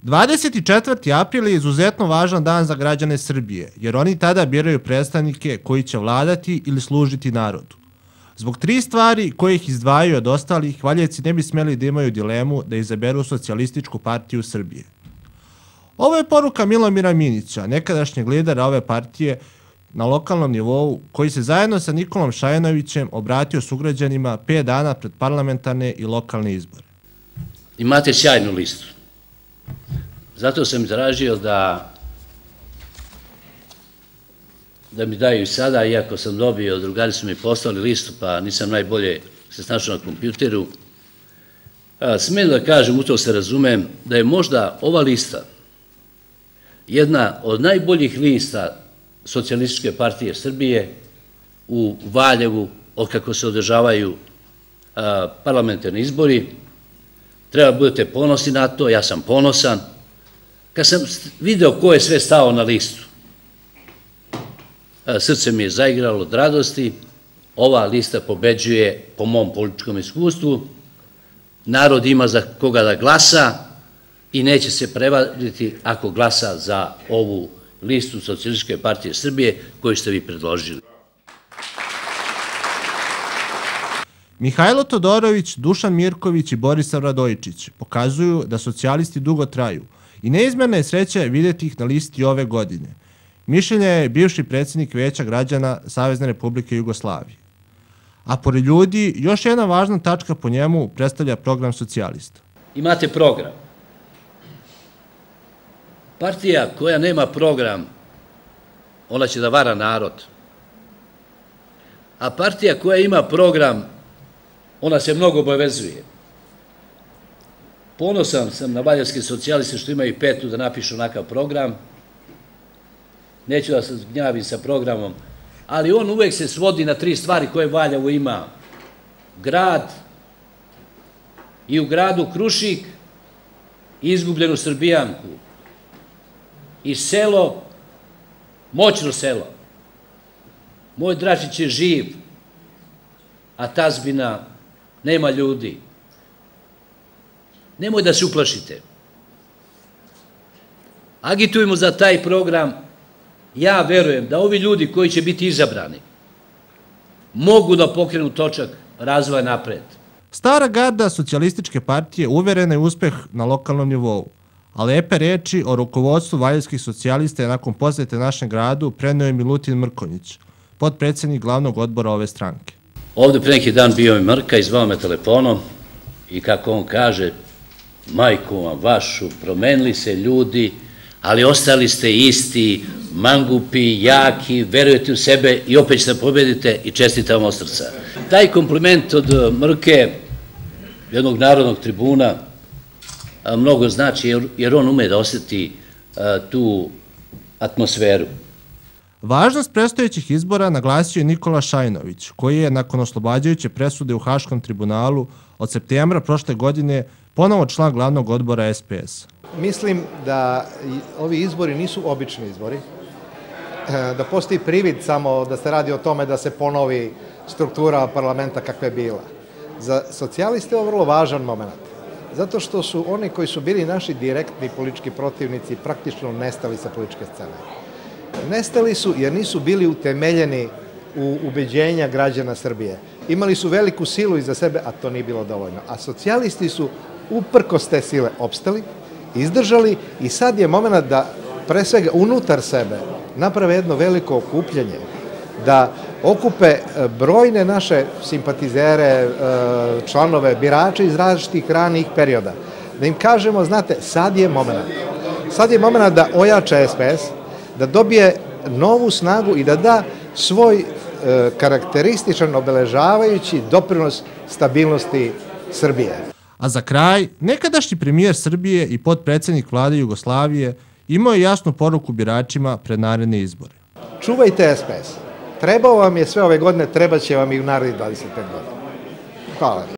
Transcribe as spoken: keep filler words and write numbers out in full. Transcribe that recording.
dvadeset četvrti april je izuzetno važan dan za građane Srbije, jer oni tada biraju predstavnike koji će vladati ili služiti narodu. Zbog tri stvari koje ih izdvajaju od ostalih, Valjevci ne bi smeli da imaju dilemu da izaberu Socijalističku partiju Srbije. Ovo je poruka Milomira Minića, nekadašnjeg lidera ove partije na lokalnom nivou, koji se zajedno sa Nikolom Šajanovićem obratio sugrađanima pet dana pred parlamentarne i lokalne izbore. Imate sjajnu listu. Zato sam izražio da da mi daju i sada, iako sam dobio, drugari su mi poslali listu, pa nisam najbolje se snašao na kompjuteru. Smijem da kažem, u to se razumem, da je možda ova lista jedna od najboljih lista Socijalističke partije Srbije u Valjevu, od kako se održavaju parlamentarni izbori. Treba da budete ponosni na to, ja sam ponosan. Kad sam video ko je sve stao na listu, srce mi je zaigralo od radosti. Ova lista pobeđuje po mom političkom iskustvu. Narod ima za koga da glasa i neće se prevariti ako glasa za ovu listu Socijalističke partije Srbije koju ste vi predložili. Mihajlo Todorović, Dušan Mirković i Borisav Radojičić pokazuju da socijalisti dugo traju i neizmjerna je sreća vidjeti ih na listi ove godine. Mišljenja je bivši predsjednik Veća građana Savezne Republike Jugoslavije. A pored ljudi, još jedna važna tačka po njemu predstavlja program socijalista. Imate program. Partija koja nema program, ona će da vara narod. A partija koja ima program, ona se mnogo obavezuje. Ponosan sam na valjevske socijaliste što imaju petu da napišu onakav program. Neću da se gnjavim sa programom, ali on uvek se svodi na tri stvari koje Valjevo ima. Grad i u gradu Krušik i izgubljenu Srbijanku. I selo, moćno selo. Moj Dražić je živ, a tazbina nema ljudi. Nemoj da se uplašite. Agitujemo za taj program. Ja verujem da ovi ljudi koji će biti izabrani mogu da pokrenu točak razvoja napred. Stara garda Socijalističke partije uverena je uspeh na lokalnom nivou, a lepe reči o rukovodstvu valjevskih socijalista je nakon posete našem gradu preneo je Milutin Mrkonjić, potpredsjednik glavnog odbora ove stranke. Ovde pre neki dan bio mi Mrka i zvao me telefonom i kako on kaže, majku vam vašu, promenili se ljudi, ali ostali ste isti, mangupi, jaki, verujete u sebe i opet ćete pobedite i čestitam od srca. Taj kompliment od Mrke, jednog narodnog tribuna, mnogo znači jer on ume da osjeti tu atmosferu. Važnost predstojećih izbora naglasio je Nikola Šajanović, koji je nakon oslobađajuće presude u Haškom tribunalu od septembra prošle godine ponovo član glavnog odbora S P S. Mislim da ovi izbori nisu obični izbori, da postoji privid samo da se radi o tome da se ponovi struktura parlamenta kakva je bila. Za socijaliste je ovo vrlo važan moment, zato što su oni koji su bili naši direktni politički protivnici praktično nestali sa političke scene. Nestali su jer nisu bili utemeljeni u ubeđenja građana Srbije. Imali su veliku silu iza sebe, a to nije bilo dovoljno. A socijalisti su uprkos te sile opstali, izdržali i sad je moment da pre svega unutar sebe naprave jedno veliko okupljanje, da okupe brojne naše simpatizere, članove, birače iz različitih ranih perioda. Da im kažemo, znate, sad je moment. Sad je moment da ojača S P S, da dobije novu snagu i da da svoj karakterističan obeležavajući doprinos stabilnosti Srbije. A za kraj, nekadašnji premijer Srbije i potpredsjednik vlade Jugoslavije imao je jasnu poruku biračima pred naredne izbore. Čuvajte S P S. Trebao vam je sve ove godine, treba će vam i u narednih dvadeset pet godina. Hvala.